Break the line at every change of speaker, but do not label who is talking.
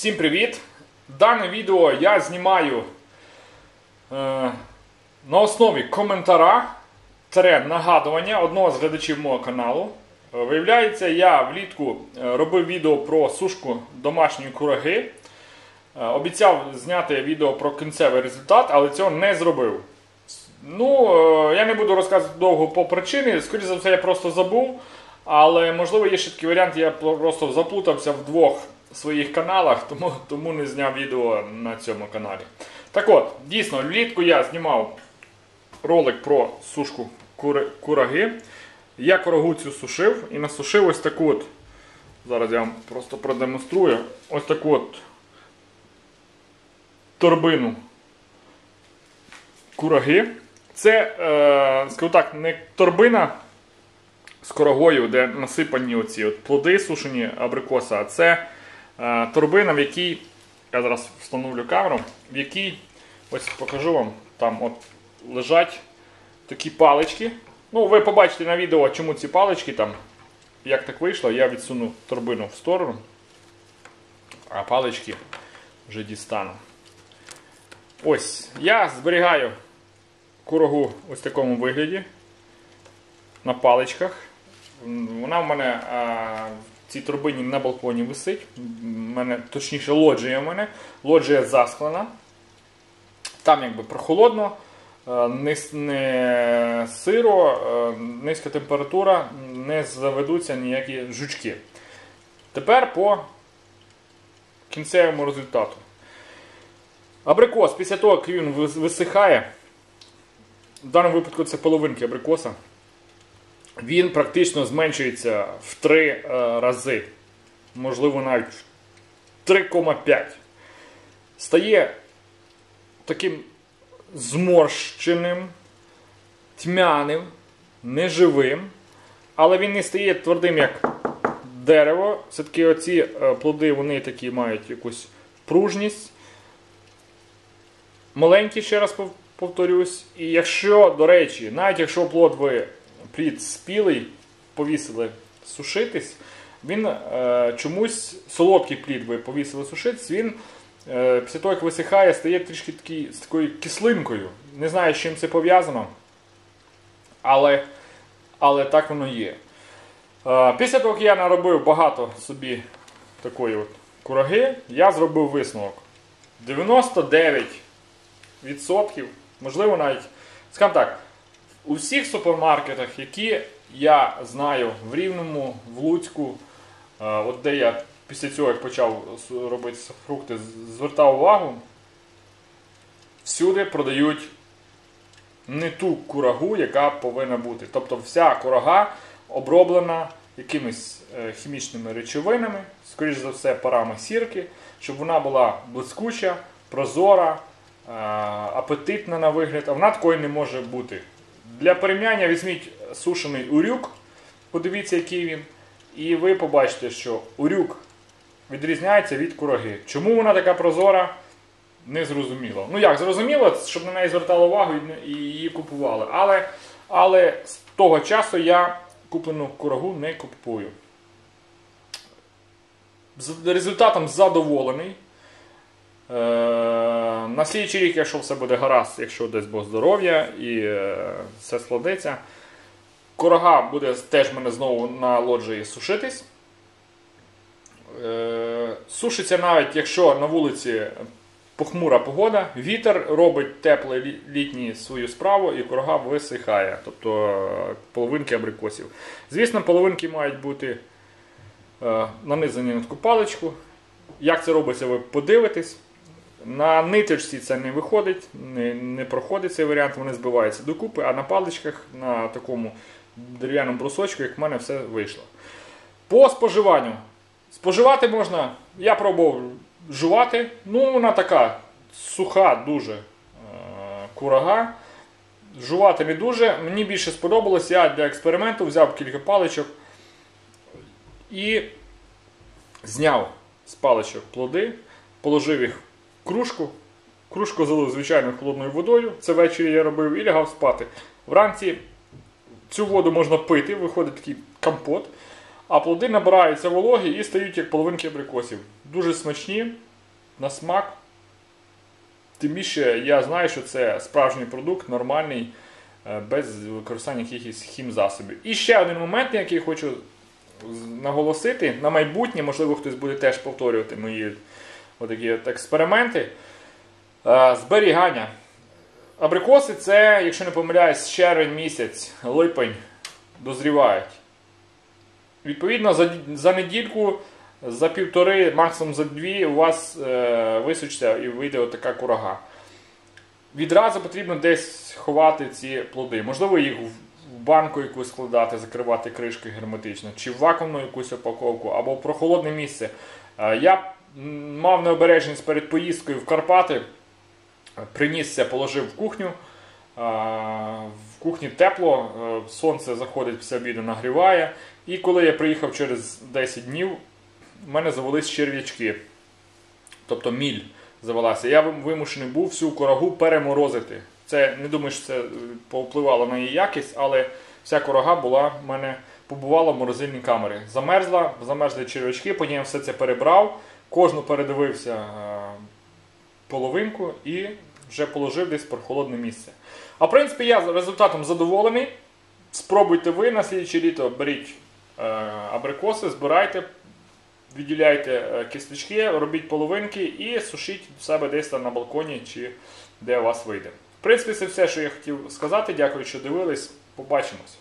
Всім привіт! Дане відео я знімаю на основі коментара нагадування одного з глядачів мого каналу. Виявляється, я влітку робив відео про сушку домашньої кураги. Обіцяв зняти відео про кінцевий результат, але цього не зробив. Я не буду розказувати довго по причині, скоріше за все я просто забув. Але можливо є ще такий варіант, я просто заплутався в двох своїх каналах, тому не зняв відео на цьому каналі. Так от, дійсно, влітку я знімав ролик про сушку кураги. Я курагу цю сушив і насушив ось таку от, зараз я вам просто продемонструю, ось таку от торбину кураги. Це, скажу так, не торбина з курагою, де насипані оці от плоди сушені абрикоса, а це торбина, в якій, я зараз встановлю камеру, в якій, ось покажу вам, там от лежать такі палички. Ви побачите на відео, чому ці палички там, як так вийшло, я відсуну торбину в сторону, а палички вже дістану. Ось, я зберігаю курагу ось в такому вигляді, на паличках. Вона в мене в цій торбині на балконі висить. Точніше, лоджія в мене. Лоджія засклена. Там якби прохолодно, не сиро, низька температура, не заведуться ніякі жучки. Тепер по кінцевому результату. Абрикос, після того, як він висихає, в даному випадку це половинки абрикоса, він практично зменшується в 3 рази, можливо навіть в 3,5. Стає таким зморщеним, тьмяним, неживим, але він не стає твердим, як дерево. Все-таки оці плоди, вони такі мають якусь пружність. Маленькі, ще раз повторюсь. І якщо, до речі, навіть якщо плід спілий, повісили сушитись, він чомусь, солодкий плід ви повісили сушитись, він після того, як висихає, стає трішки з такою кислинкою. Не знаю, з чим це пов'язано, але так воно є. Після того, як я наробив багато собі такої от кураги, я зробив висновок. 99%, можливо навіть, скажімо так, у всіх супермаркетах, які я знаю в Рівному, в Луцьку, от де я після цього, як почав робити фрукти, звертав увагу, всюди продають не ту курагу, яка повинна бути. Тобто вся курага оброблена якимись хімічними речовинами, скоріш за все парами сірки, щоб вона була блискуча, прозора, апетитна на вигляд, а вона такою не може бути. Для порівняння візьміть сушений урюк, подивіться, який він, і ви побачите, що урюк відрізняється від кураги. Чому вона така прозора, не зрозуміло. Як зрозуміло, щоб на неї звертали увагу і її купували. Але з того часу я куплену курагу не купую. Результатом задоволений. На слідчий рік, якщо все буде гаразд, якщо десь Бог здоров'я і все складеться, курага буде теж в мене знову на лоджії сушитись. Сушиться навіть, якщо на вулиці похмура погода, вітер робить теплий літній свою справу і курага висихає, тобто половинки абрикосів. Звісно, половинки мають бути нанизані на таку паличку. Як це робиться, ви подивитесь. На ниточці це не виходить, не проходить цей варіант, вони збиваються докупи, а на паличках, на такому дерев'яному брусочку, як в мене все вийшло. По споживанню. Споживати можна, я пробував жувати, вона така суха дуже курага, жувати не дуже, мені більше сподобалось, я для експерименту взяв кілька паличок і зняв з паличок плоди, положив їх в кружку. Кружку залив звичайною холодною водою, це ввечері я робив, і лягав спати. Вранці цю воду можна пити, виходить такий компот, а плоди набираються вологі і стають як половинки абрикосів. Дуже смачні, на смак. Тим більше я знаю, що це справжній продукт, нормальний, без використання якихось хімзасобів. І ще один момент, який хочу наголосити, на майбутнє, можливо, хтось буде теж повторювати мої отакі експерименти. Зберігання. Абрикоси це, якщо не помиляюсь, червень місяць, липень дозрівають. Відповідно, за недільку, за півтори, максимум за дві у вас висушиться і вийде отака курага. Відразу потрібно десь ховати ці плоди. Можливо, їх в банку якусь складати, закривати кришкою герметично, чи в вакуумну якусь упаковку, або в прохолодне місце. Я мав необережність перед поїздкою в Карпати, принісся, положив в кухню. В кухні тепло, сонце заходить після обіду, нагріває. І коли я приїхав через 10 днів, в мене завелись черв'ячки. Тобто міль завелася. Я вимушений був всю курагу переморозити. Це, не думаю, що це повпливало на її якість, але вся курага була в мене, побувала в морозильній камері. Замерзли черв'ячки, потім я все це перебрав, кожну передивився половинку і вже положив десь в прохолодне місце. А в принципі я результатом задоволений. Спробуйте ви на слідче літо, беріть абрикоси, збирайте, відділяйте кісточки, робіть половинки і сушіть в себе десь там на балконі чи де у вас вийде. В принципі, це все, що я хотів сказати. Дякую, що дивились. Побачимось.